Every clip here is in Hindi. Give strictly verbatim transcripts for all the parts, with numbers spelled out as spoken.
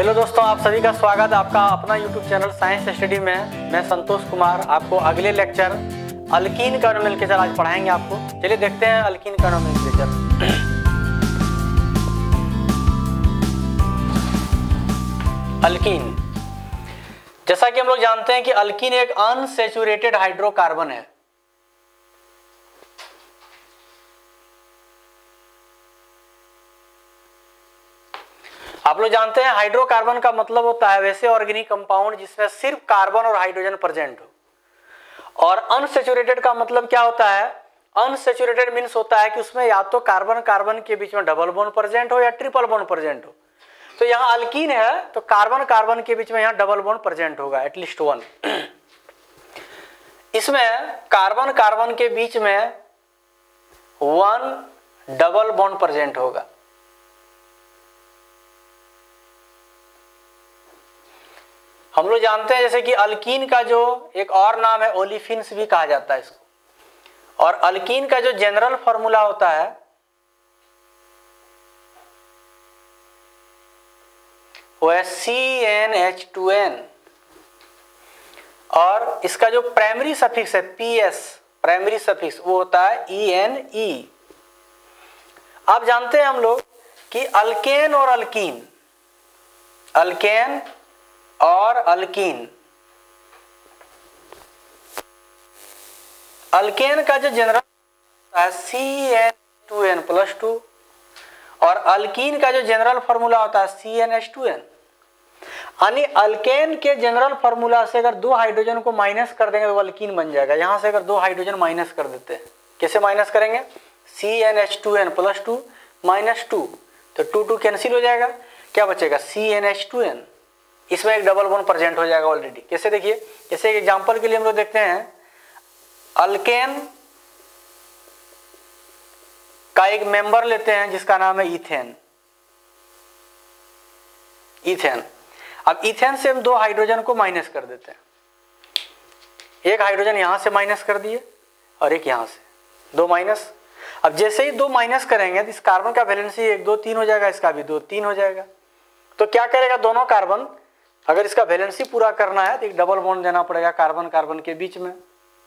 हेलो दोस्तों, आप सभी का स्वागत है आपका अपना यूट्यूब चैनल साइंस स्टडी में। मैं संतोष कुमार आपको अगले लेक्चर अल्कीन का नोमेनक्लेचर आज पढ़ाएंगे आपको। चलिए देखते हैं अल्कीन का नोमेनक्लेचर। अल्कीन, जैसा कि हम लोग जानते हैं कि अल्कीन एक अनसैचुरेटेड हाइड्रोकार्बन है। आप लोग जानते हैं हाइड्रोकार्बन का मतलब होता है वैसे ऑर्गेनिक कंपाउंड जिसमें सिर्फ कार्बन और हाइड्रोजन प्रेजेंट हो। और अनसैचुरेटेड का मतलब क्या होता है? अनसैचुरेटेड मीन्स होता है कि उसमें या तो कार्बन कार्बन के बीच में डबल बॉन्ड प्रेजेंट हो या ट्रिपल बॉन्ड प्रेजेंट हो। तो यहाँ अल्कीन है तो कार्बन कार्बन के बीच में यहाँ डबल बॉन्ड प्रेजेंट होगा, एटलीस्ट वन। इसमें कार्बन कार्बन के बीच में वन डबल बॉन्ड प्रेजेंट होगा। हम लोग जानते हैं जैसे कि अल्कीन का जो एक और नाम है ओलिफिन्स भी कहा जाता है इसको। और अल्कीन का जो जनरल फॉर्मूला होता है वो है C n H two n. और इसका जो प्राइमरी सफिक्स है पी एस, प्राइमरी सफिक्स वो होता है ई एन ई। आप जानते हैं हम लोग कि अल्केन और अल्कीन, अल्केन और अल्कीन, अल्केन का जो जनरल है C n two n plus two और अल्कीन का जो जनरल फॉर्मूला होता है C n H two n. यानी अल्केन के जनरल फॉर्मूला से अगर दो हाइड्रोजन को माइनस कर देंगे तो अल्कीन बन जाएगा। यहां से अगर दो हाइड्रोजन माइनस कर देते हैं, कैसे माइनस करेंगे? C n H two n plus two minus two, तो टू टू कैंसिल हो जाएगा, क्या बचेगा? C n H two n. इसमें एक डबल बॉन्ड प्रेजेंट हो जाएगा ऑलरेडी। कैसे देखिए, जैसे एक एग्जांपल के लिए हम लोग देखते हैं अल्केन का एक मेंबर लेते हैं जिसका नाम है इथेन। इथेन, अब इथेन से हम दो हाइड्रोजन को माइनस कर देते हैं। एक हाइड्रोजन यहां से माइनस कर दिए और एक यहां से, दो माइनस। अब जैसे ही दो माइनस करेंगे तो इस कार्बन का वैलेंसी एक दो तीन हो जाएगा, इसका भी दो तीन हो जाएगा। तो क्या करेगा दोनों कार्बन, अगर इसका वैलेंसी पूरा करना है तो एक डबल बॉन्ड देना पड़ेगा कार्बन कार्बन के बीच में।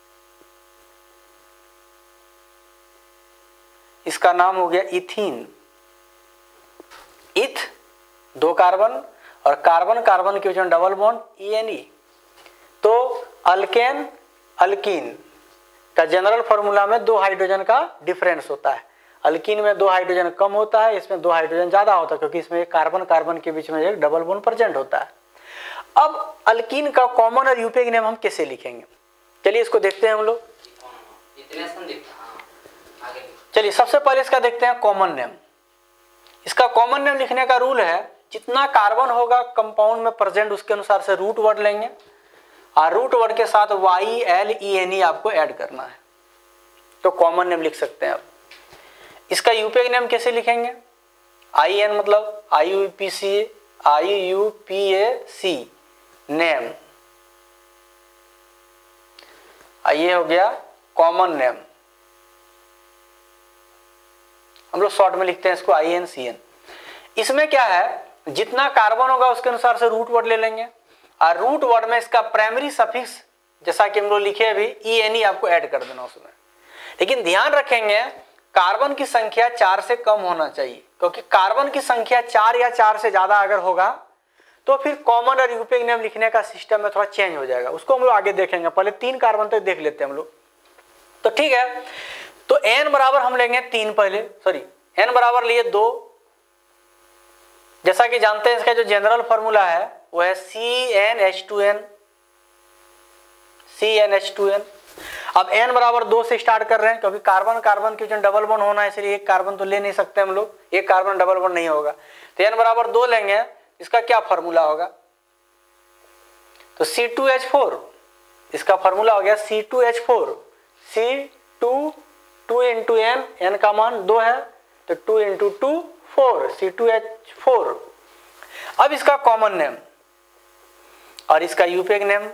इसका नाम हो गया इथीन। इथ दो कार्बन और कार्बन कार्बन के बीच में double bond E N E. तो अल्केन अल्कीन का जनरल फॉर्मूला में दो हाइड्रोजन का डिफरेंस होता है। अल्कीन में दो हाइड्रोजन कम होता है, इसमें दो हाइड्रोजन ज्यादा होता है क्योंकि इसमें एक कार्बन कार्बन के बीच में एक डबल बॉन्ड प्रेजेंट होता है। अब अल्कीन का कॉमन और यूपीएक नेम हम कैसे लिखेंगे? चलिए इसको देखते हैं हम लोग। चलिए सबसे पहले इसका देखते हैं कॉमन नेम। इसका कॉमन नेम लिखने का रूल है जितना कार्बन होगा कंपाउंड में प्रेजेंट उसके अनुसार से रूट वर्ड लेंगे और रूट वर्ड के साथ Y L E N E आपको ऐड करना है, तो कॉमन नेम लिख सकते हैं आप। इसका यूपीएक नेम कैसे लिखेंगे? आई एन मतलब I U P C, I U P A C name, ये हो गया कॉमन नेम। हम लोग शॉर्ट में लिखते हैं इसको आई एन सी एन। इसमें क्या है, जितना कार्बन होगा उसके अनुसार से रूट वर्ड ले लेंगे और रूट वर्ड में इसका प्राइमरी सफिक्स जैसा कि हम लोग लिखे अभी ई एन ई आपको ऐड कर देना उसमें। लेकिन ध्यान रखेंगे कार्बन की संख्या चार से कम होना चाहिए, क्योंकि कार्बन की संख्या चार या चार से ज्यादा अगर होगा तो फिर कॉमन और यूपीएक नेम लिखने का सिस्टम में थोड़ा चेंज हो जाएगा। उसको हम लोग आगे देखेंगे, पहले तीन कार्बन तक देख लेते हैं हम लोग। तो ठीक है, तो एन बराबर हम लेंगे तीन, पहले सॉरी एन बराबर लिए दो। जैसा कि जानते हैं इसका जो जनरल फॉर्मूला है वो है C n H two n, C n H two n. अब एन बराबर दो से स्टार्ट कर रहे हैं क्योंकि कार्बन कार्बन के बीच डबल बॉन्ड होना है, इसलिए एक कार्बन तो ले नहीं सकते हम लोग, एक कार्बन डबल बॉन्ड नहीं होगा। तो एन बराबर दो लेंगे, इसका क्या फॉर्मूला होगा? तो सी टू एच फोर, इसका फॉर्मूला हो गया C two H four. C two, two into n, n का मान दो है तो two into two four, C two H four. अब इसका कॉमन नेम और इसका यूपीएक नेम।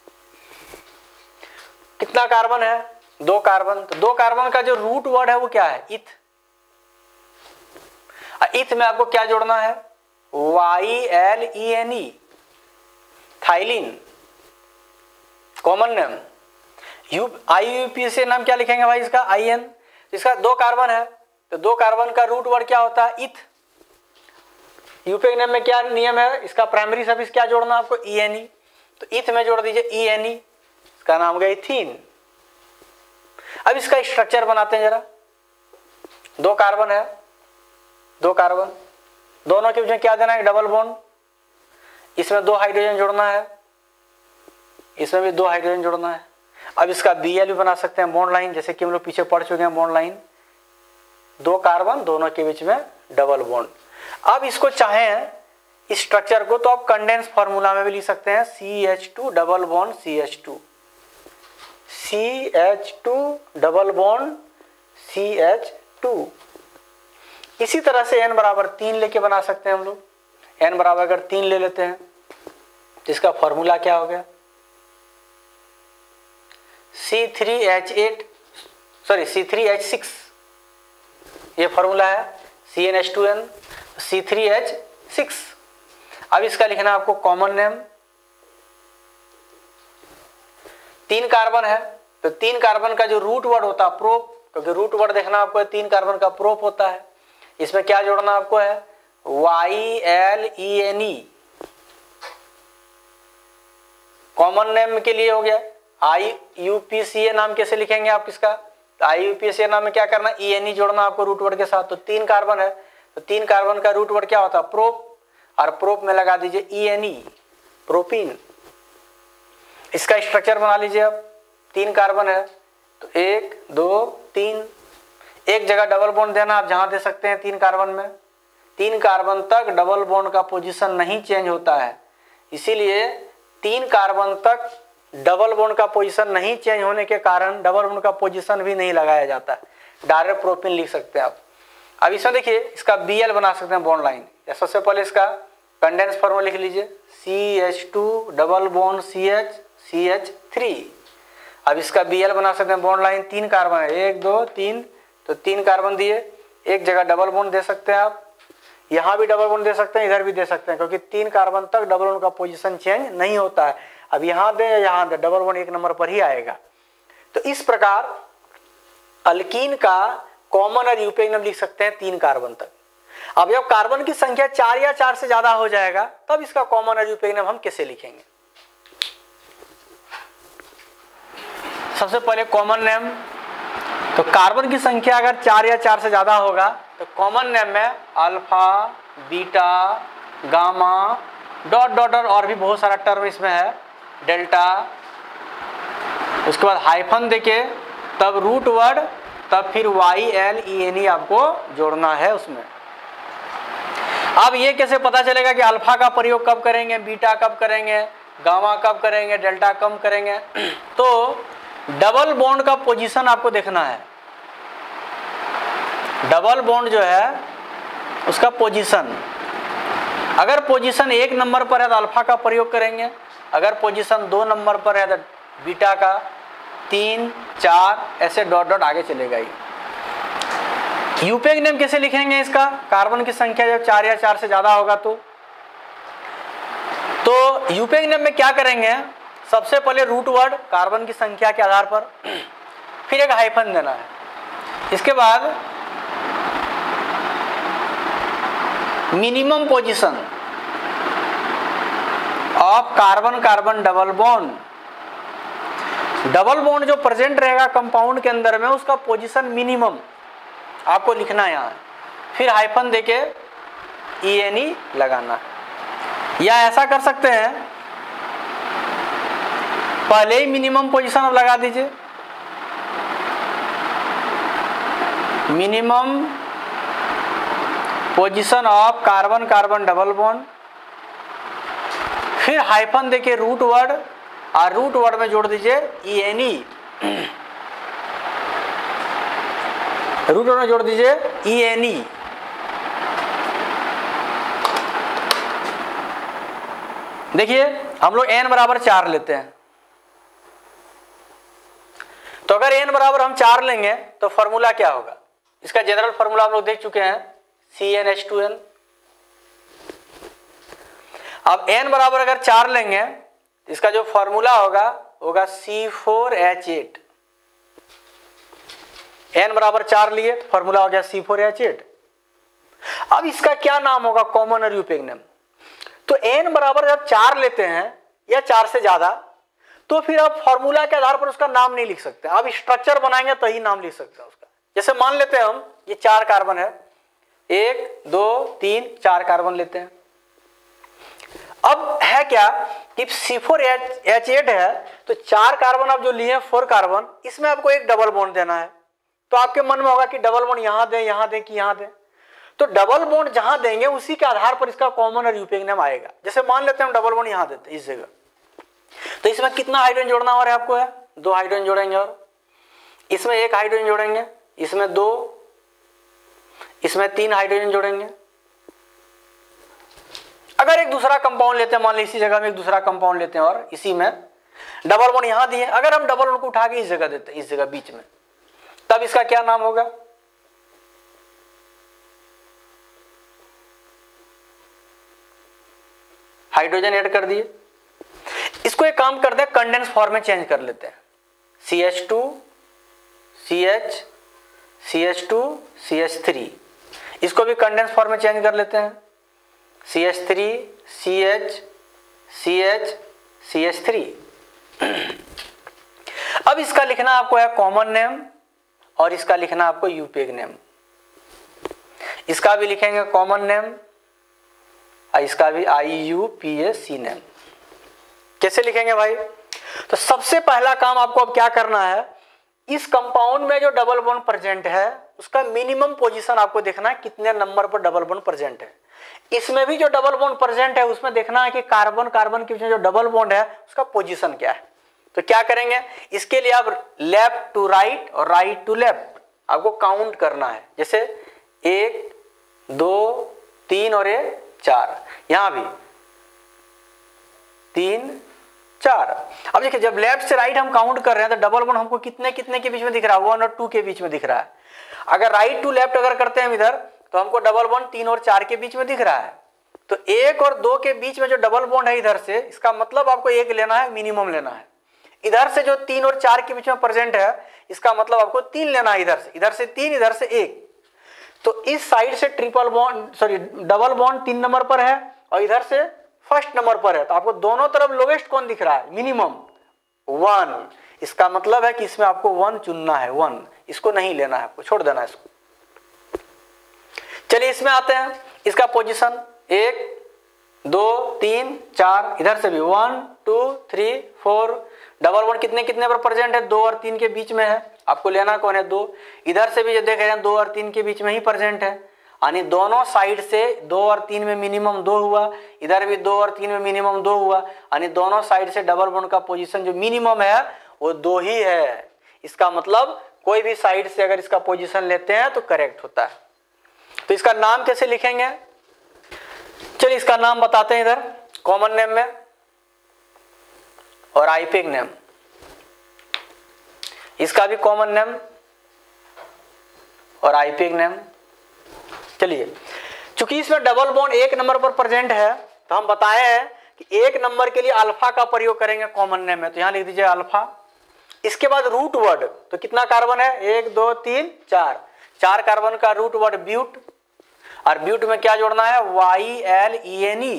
कितना कार्बन है? दो कार्बन। तो दो कार्बन का जो रूट वर्ड है वो क्या है? इथ। इथ में आपको क्या जोड़ना है? Y L E N E, ethylene common name. U I U P से नाम क्या लिखेंगे भाई इसका, आई एन। इसका दो कार्बन है तो दो कार्बन का रूट वर्ड क्या होता है, इथ। यूपेक नेम में क्या नियम है, इसका प्राइमरी सफिक्स क्या जोड़ना आपको, ई एन ई, तो इथ में जोड़ दीजिए ई एन ई, इसका नाम हो गया इथीन। अब इसका स्ट्रक्चर बनाते हैं जरा। दो कार्बन है, दो कार्बन, दोनों के बीच में क्या देना है, डबल बॉन्ड। इसमें दो हाइड्रोजन जोड़ना है, इसमें भी दो हाइड्रोजन जोड़ना है। अब इसका बी एल भी बना सकते हैं, बॉन्ड लाइन, जैसे कि हम लोग पीछे पढ़ चुके हैं बॉन्ड लाइन। दो कार्बन, दोनों के बीच में डबल बॉन्ड। अब इसको चाहें इस स्ट्रक्चर को तो आप कंडेंस फार्मूला में भी लिख सकते हैं, C H two double bond C H two, C H two double bond C H two. इसी तरह से n बराबर तीन लेके बना सकते हैं हम लोग। n बराबर अगर तीन ले लेते हैं तो इसका फॉर्मूला क्या हो गया, C three H eight sorry C three H six, ये फॉर्मूला है, C n H two n C three H six. अब इसका लिखना आपको कॉमन नेम। तीन कार्बन है तो तीन कार्बन का जो रूट वर्ड होता है प्रोप, क्योंकि रूट वर्ड देखना आपको है, तीन कार्बन का प्रोप होता है। इसमें क्या जोड़ना आपको है, Y L E N E. Common name के लिए हो गया, आई यू पी सी ए नाम कैसे लिखेंगे आप इसका, तो आई यू पी सी ए नाम में क्या करना, ई एन ई जोड़ना आपको रूट वर्ड के साथ। तो तीन कार्बन है तो तीन कार्बन का रूट वर्ड क्या होता है, प्रोप, और प्रोप में लगा दीजिए ई एन ई, प्रोपीन। इसका स्ट्रक्चर बना लीजिए। अब तीन कार्बन है तो एक दो तीन, एक जगह डबल बॉन्ड देना आप जहां दे सकते हैं तीन कार्बन में। तीन कार्बन तक डबल बॉन्ड का पोजीशन नहीं चेंज होता है, इसीलिए तीन कार्बन तक डबल बॉन्ड का पोजीशन नहीं चेंज होने के कारण डबल बॉन्ड का पोजीशन भी नहीं लगाया जाता, डायरेक्ट प्रोपीन लिख सकते हैं आप। अब इसमें देखिए इसका बी एल बना सकते हैं बॉन्ड लाइन। सबसे पहले इसका कंडेंस फॉर्मूला लिख लीजिए, C H two double bond C H C H three. अब इसका बी एल बना सकते हैं बॉन्ड लाइन, तीन कार्बन है, एक दो तीन, तो तीन कार्बन दिए, एक जगह डबल बॉन्ड दे सकते हैं आप, यहाँ भी डबल बॉन्ड दे सकते हैं, इधर भी दे सकते हैं, क्योंकि तीन कार्बन तक डबल बॉन्ड का पोजीशन चेंज नहीं होता है। अब यहाँ दे या यहाँ दे, डबल बॉन्ड एक नंबर पर ही आएगा। तो इस प्रकार अल्कीन का कॉमन और यूपेक नेम लिख सकते हैं तीन कार्बन तक। अब जब कार्बन की संख्या चार या चार से ज्यादा हो जाएगा तब इसका कॉमन और यूपेक नेम हम कैसे लिखेंगे। सबसे पहले कॉमन नेम, तो कार्बन की संख्या अगर चार या चार से ज्यादा होगा तो कॉमन नेम में alpha, beta, gamma, dot dot और भी बहुत सारा टर्म इसमें है, डेल्टा, उसके बाद हाइफन देके तब रूट वर्ड, तब फिर Y L E N E आपको जोड़ना है उसमें। अब ये कैसे पता चलेगा कि अल्फा का प्रयोग कब करेंगे, बीटा कब करेंगे, गामा कब करेंगे, डेल्टा कब करेंगे। तो डबल बॉन्ड का पोजीशन आपको देखना है। डबल बॉन्ड जो है उसका पोजीशन, अगर पोजीशन एक नंबर पर है तो अल्फा का प्रयोग करेंगे, अगर पोजीशन दो नंबर पर है तो बीटा का, तीन चार ऐसे डॉट डॉट आगे चलेगा ही। यूपेक नेम कैसे लिखेंगे इसका, कार्बन की संख्या जब चार या चार से ज्यादा होगा तो तो यूपेक नेम में क्या करेंगे, सबसे पहले रूट वर्ड कार्बन की संख्या के आधार पर, फिर एक हाइफन देना है, इसके बाद minimum position of carbon carbon double bond. Double bond जो प्रेजेंट रहेगा कंपाउंड के अंदर में उसका पोजीशन मिनिमम आपको लिखना है यहाँ, फिर हाइफन देके ई एन ई लगाना। या ऐसा कर सकते हैं पहले ही मिनिमम पोजीशन अब लगा दीजिए, minimum position of carbon carbon double bond, फिर हाइफन देके रूट वर्ड, और रूट वर्ड में जोड़ दीजिए E N E, root word में जोड़ दीजिए ई एन ई। देखिए हम लोग n बराबर चार लेते हैं, तो अगर n बराबर हम चार लेंगे तो फॉर्मूला क्या होगा, इसका जनरल फॉर्मूला हम लोग देख चुके हैं, C n H two n. अब n बराबर अगर चार लेंगे, इसका जो फॉर्मूला होगा होगा C four H eight. n बराबर चार लिए तो फॉर्मूला हो गया सी फोर एच एट। अब इसका क्या नाम होगा, कॉमन और यूपेक नेम। तो n बराबर जब चार लेते हैं या चार से ज्यादा, तो फिर आप फॉर्मूला के आधार पर उसका नाम नहीं लिख सकते, आप स्ट्रक्चर बनाएंगे तो ही नाम लिख सकते हैं उसका। जैसे मान लेते हैं हम ये चार कार्बन है, एक दो तीन चार कार्बन लेते हैं। अब है क्या कि सी फोर एच एट है, तो चार कार्बन आप जो लिए फोर कार्बन, इसमें आपको एक डबल बॉन्ड देना है। तो आपके मन में होगा कि डबल बॉन्ड यहां दें, यहां दें कि यहां दें। तो डबल बॉन्ड जहां देंगे उसी के आधार पर इसका कॉमन और यूपेक नेम आएगा। जैसे मान लेते हैं हम डबल बॉन्ड यहां देते हैं इस जगह, तो इसमें कितना हाइड्रोजन जोड़ना हो रहा है आपको, है दो हाइड्रोजन जोड़ेंगे, और इसमें एक हाइड्रोजन जोड़ेंगे, इसमें दो, इसमें तीन हाइड्रोजन जोड़ेंगे। अगर एक दूसरा कंपाउंड लेते हैं, मान लीजिए इसी जगह में एक दूसरा कंपाउंड लेते हैं और इसी में डबल बॉन्ड यहां दिए, अगर हम डबल बॉन्ड को उठा के इस जगह देते हैं, इस जगह बीच में, तब इसका क्या नाम होगा, हाइड्रोजन ऐड कर दिए। इसको एक काम करते हैं, कंडेंस फॉर्म में चेंज कर लेते हैं, C H two C H C H two C H three, इसको भी कंडेंस फॉर्म में चेंज कर लेते हैं, C H three C H C H C H three. अब इसका लिखना आपको है कॉमन नेम और इसका लिखना आपको यूपेक नेम। इसका भी लिखेंगे कॉमन नेम और इसका भी I U P A C name. कैसे लिखेंगे भाई, तो सबसे पहला काम आपको अब क्या करना है, इस कंपाउंड में जो डबल बॉन्ड प्रेजेंट है उसका मिनिमम पोजीशन आपको देखना है, कितने नंबर पर डबल बॉन्ड प्रेजेंट है। इसमें भी जो डबल बॉन्ड प्रेजेंट है उसमें देखना है कि कार्बन कार्बन के बीच में जो डबल बॉन्ड है उसका पोजीशन क्या है। तो क्या करेंगे, इसके लिए आप लेफ्ट टू राइट और राइट टू लेफ्ट आपको काउंट करना है। जैसे एक दो तीन और एक चार, यहां भी तीन चार। अब देखिए जब लेफ्ट से राइट हम काउंट कर रहे हैं तो डबल बॉन्ड हमको कितने कितने के बीच में दिख रहा है, वन और टू के बीच में दिख रहा है। अगर राइट टू लेफ्ट अगर करते हैं इधर तो हमको डबल बॉन्ड तीन और चार के बीच में दिख रहा है। तो एक और दो के बीच में जो डबल बॉन्ड है इधर से, इसका मतलब आपको एक लेना है, मिनिमम लेना है। इधर से जो तीन और चार के बीच में प्रेजेंट है, इसका मतलब आपको तीन लेना है, इधर से इधर से तीन, इधर से एक। तो इस साइड से triple bond sorry double bond तीन नंबर पर है और इधर से फर्स्ट नंबर पर है। तो आपको दोनों तरफ लोवेस्ट कौन दिख रहा है, मिनिमम वन। इसका मतलब है कि इसमें आपको वन चुनना है, वन, इसको नहीं लेना है, आपको छोड़ देना है इसको। चलिए इसमें आते हैं, इसका पोजीशन एक दो तीन चार, इधर से भी one two three four, double bond कितने कितने पर प्रेजेंट है, दो और तीन के बीच में है, आपको लेना कौन है, दो। इधर से भी जो देख रहे हैं दो और तीन के बीच में ही प्रेजेंट है, यानी दोनों साइड से दो और तीन में मिनिमम दो हुआ, इधर भी दो और तीन में मिनिमम दो हुआ, यानी दोनों साइड से डबल बॉन्ड का पोजीशन जो मिनिमम है वो दो ही है। इसका मतलब कोई भी साइड से अगर इसका पोजीशन लेते हैं तो करेक्ट होता है। तो इसका नाम कैसे लिखेंगे, चलिए इसका नाम बताते हैं इधर कॉमन नेम में और आईपेक नेम। इसका भी कॉमन नेम और आईपेक नेम। चलिए चूंकि इसमें डबल बॉन्ड एक नंबर पर प्रेजेंट है तो हम बताए हैं कि एक नंबर के लिए अल्फा का प्रयोग करेंगे कॉमन नेम में, तो यहां लिख दीजिए अल्फा। इसके बाद रूट वर्ड, तो कितना कार्बन है, एक दो तीन चार, चार कार्बन का रूट वर्ड ब्यूट, और ब्यूट में क्या जोड़ना है, Y L E N E.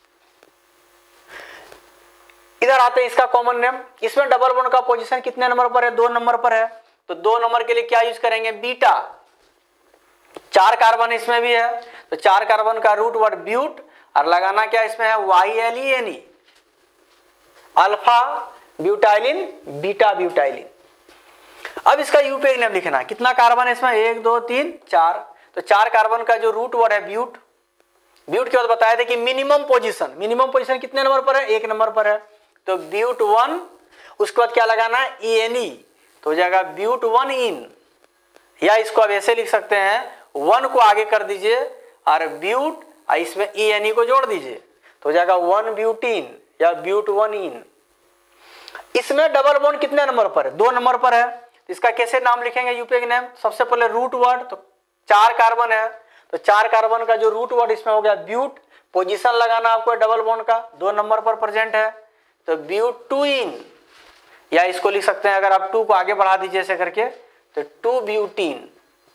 इधर आते हैं इसका कॉमन नेम, इसमें डबल बॉन्ड का पोजीशन कितने नंबर पर है, दो नंबर पर है, तो दो नंबर के लिए क्या यूज करेंगे, बीटा। चार कार्बन इसमें भी है तो चार कार्बन का रूट वर्ड ब्यूट, और लगाना क्या इसमें है, Y L E N E, alpha butylene beta butylene. अब इसका यूपेक नेम लिखना है, कितना कार्बन है इसमें, एक दो तीन चार, तो चार कार्बन का जो रूट वर्ड है ब्यूट। ब्यूट के बाद बताया था कि मिनिमम पोजीशन, मिनिमम पोजीशन कितने नंबर पर है, एक नंबर पर है, तो ब्यूट वन। उसके बाद क्या लगाना है, ई एन ई, तो हो जाएगा ब्यूट वन इन, या इसको आप ऐसे लिख सकते हैं, वन को आगे कर दीजिए और ब्यूट इसमें ई एन ई को जोड़ दीजिए, तो हो जाएगा वन ब्यूटीन या ब्यूट वन इन। इसमें डबल बॉन्ड कितने नंबर पर है, दो नंबर पर है, तो इसका कैसे नाम लिखेंगे यूपेक नेम, सबसे पहले रूट वर्ड, तो चार कार्बन है तो चार कार्बन का जो रूट वर्ड इसमें हो गया ब्यूट, पोजीशन लगाना आपको डबल बॉन्ड का, दो नंबर पर प्रेजेंट है तो ब्यूटीन, या इसको लिख सकते हैं अगर आप टू को आगे बढ़ा दीजिए ऐसे करके तो टू ब्यूटीन,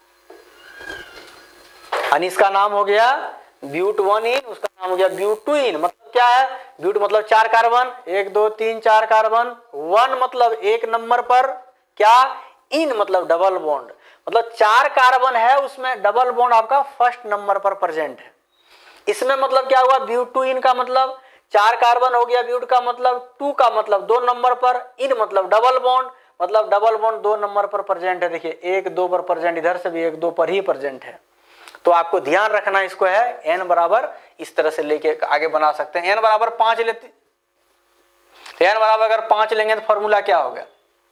यानी इसका नाम हो गया ब्यूट वन इन, उसका नाम हो गया ब्यूटीन। मतलब क्या है, ब्यूट मतलब चार कार्बन, एक दो तीन चार कार्बन, वन मतलब एक नंबर पर, क्या, इन मतलब डबल बॉन्ड, मतलब चार कार्बन है उसमें डबल बॉन्ड आपका फर्स्ट नंबर पर प्रेजेंट है। इसमें मतलब क्या हुआ, ब्यूटीन का मतलब चार कार्बन हो गया, ब्यूट का मतलब टू का मतलब दो नंबर पर, इन मतलब डबल बॉन्ड, मतलब डबल बॉन्ड दो नंबर पर प्रेजेंट है। देखिए एक दो पर प्रेजेंट, इधर से भी एक दो पर ही प्रेजेंट है। तो आपको ध्यान रखना इसको है, एन बराबर इस तरह से लेके आगे बना सकते हैं। एन बराबर पांच लेते, तो एन बराबर अगर पांच लेंगे तो फॉर्मूला क्या होगा,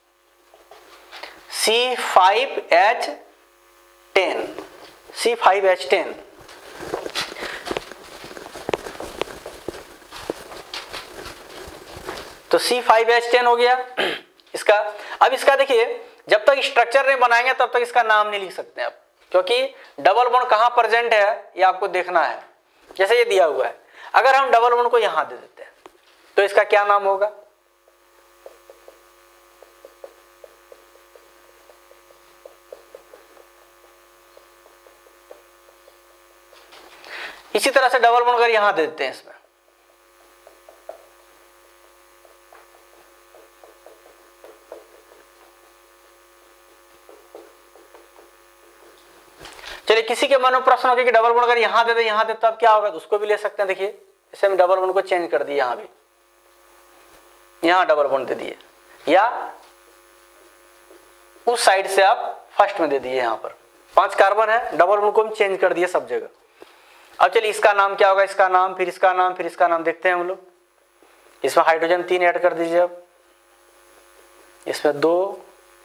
C five H ten, C five H ten. तो सी फाइव एच टेन हो गया इसका। अब इसका देखिए जब तक स्ट्रक्चर नहीं बनाएंगे तब तक इसका नाम नहीं लिख सकते आप, क्योंकि डबल बॉन्ड कहां प्रेजेंट है ये आपको देखना है। जैसे ये दिया हुआ है, अगर हम डबल बॉन्ड को यहां दे देते हैं तो इसका क्या नाम होगा, इसी तरह से डबल बॉन्ड अगर यहां दे देते हैं इसमें, चलिए किसी के मन में प्रश्न हो कि डबल बॉन्ड अगर यहां दे दे यहां दे तब क्या होगा, तो उसको भी ले सकते हैं। देखिए इसे हम डबल बॉन्ड को चेंज कर दिए, यहां भी यहां डबल बॉन्ड दे दिए, या उस साइड से आप फर्स्ट में दे दिए, यहां पर पांच कार्बन है, डबल बॉन्ड को हम चेंज कर दिए सब जगह। अब चलिए इसका नाम क्या होगा, इसका नाम, फिर इसका नाम, फिर इसका नाम देखते हैं हम लोग। इसमें हाइड्रोजन तीन ऐड कर दीजिए, अब इसमें दो,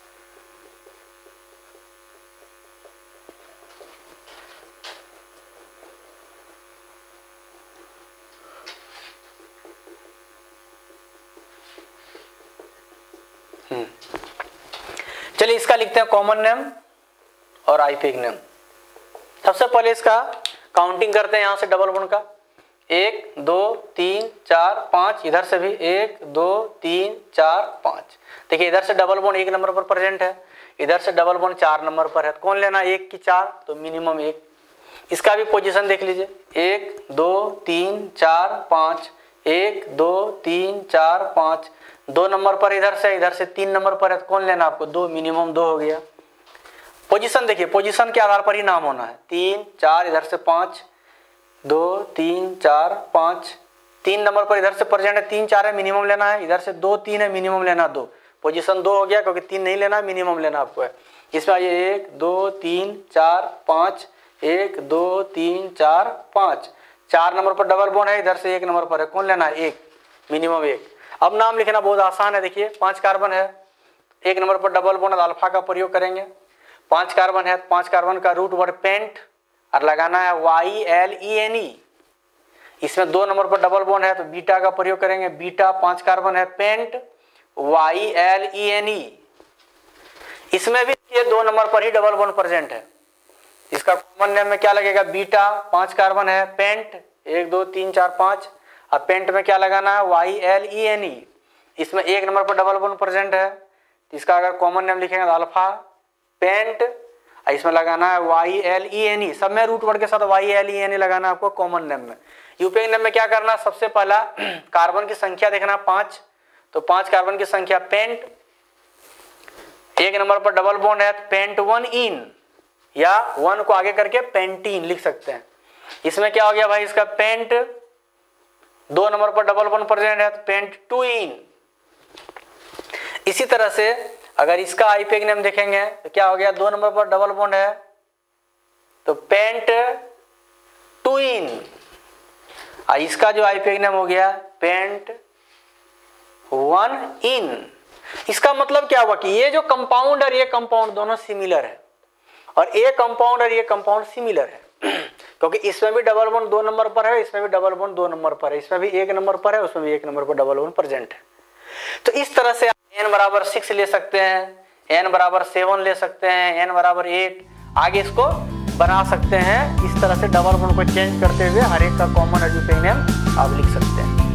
चलिए इसका लिखते हैं कॉमन नेम और आईपीएक नेम। सबसे पहले इसका काउंटिंग करते हैं, यहां से डबल बॉन्ड का एक दो तीन चार पांच, इधर से भी एक दो तीन चार पांच। देखिए इधर से डबल बॉन्ड एक नंबर पर प्रेजेंट है, इधर से डबल बॉन्ड चार नंबर पर है, कौन लेना, एक की चार, तो मिनिमम एक। इसका भी पोजीशन देख लीजिए, एक दो तीन चार पांच, एक दो तीन चार पांच, दो नंबर पर इधर से, इधर से तीन नंबर पर है, तो कौन लेना आपको, दो, मिनिमम दो हो गया। पोजीशन देखिए, पोजीशन के आधार पर ही नाम होना है, तीन चार, इधर से पांच, दो तीन चार पांच, तीन नंबर पर इधर से प्रेजेंट है, तीन चार है, मिनिमम लेना है, इधर से दो तीन है, मिनिमम लेना दो, पोजीशन दो हो गया, क्योंकि तीन नहीं लेना, मिनिमम लेना आपको है। इसमें आइए एक दो तीन चार पांच, एक दो तीन चार पांच, चार नंबर पर डबल बॉन्ड है, इधर से एक नंबर पर है, कौन लेना है, एक, मिनिमम एक। अब नाम लिखना बहुत आसान है, देखिए पांच कार्बन है, एक नंबर पर डबल बॉन्ड, अल्फा का प्रयोग करेंगे। पांच कार्बन है, पांच कार्बन का रूट वर्ड पेंट और लगाना है Y L E N E. इसमें दो नंबर पर डबल बॉन्ड है तो बीटा का प्रयोग करेंगे, बीटा पांच कार्बन है, pent Y L E N E. इसमें भी ये दो नंबर पर ही डबल बॉन्ड प्रेजेंट है। इसका कॉमन नेम में क्या लगेगा, बीटा पांच कार्बन है, पेंट एक दो तीन चार पांच, अब पेंट में क्या लगाना है, Y L E N E. इसमें एक नंबर पर डबल बॉन्ड प्रेजेंट है, इसका अगर कॉमन नेम लिखेंगे तो अल्फा पेंट, इसमें लगाना है Y L E N E, सब में रूट वर्ड के साथ Y L E N E लगाना है आपको कॉमन नेम में। यूपीएक नेम में क्या करना, सबसे पहला कार्बन की संख्या देखना पांच, तो पांच कार्बन की संख्या, पेंट एक नंबर पर डबल बॉन्ड है, पेंट वन इन, या वन को आगे करके पेंटीन लिख सकते हैं। इसमें क्या हो गया भाई, इसका पेंट दो नंबर पर डबल बॉन्ड प्रेजेंट है, पेंट टू इन। इसी तरह से अगर इसका आईपीएक नेम देखेंगे तो क्या हो गया, दो नंबर पर डबल बॉन्ड है तो पेंट टू इन, और इसका जो आईपीएक नेम हो गया पेंट वन इन। इसका मतलब क्या हुआ कि ये जो कंपाउंड और ये कंपाउंड दोनों सिमिलर है, और ये कंपाउंड और ये कंपाउंड सिमिलर है क्योंकि इसमें भी डबल बॉन्ड दो नंबर पर है, इसमें भी डबल बॉन्ड दो नंबर पर है, इसमें भी एक नंबर पर है, उसमें भी एक नंबर पर डबल बॉन्ड प्रेजेंट है। तो इस तरह से आप एन बराबर सिक्स ले सकते हैं, एन बराबर सेवन ले सकते हैं, एन बराबर एट, आगे इसको बना सकते हैं। इस तरह से डबल बॉन्ड को चेंज करते हुए हर एक का कॉमन एडिटिव नेम आप लिख सकते हैं।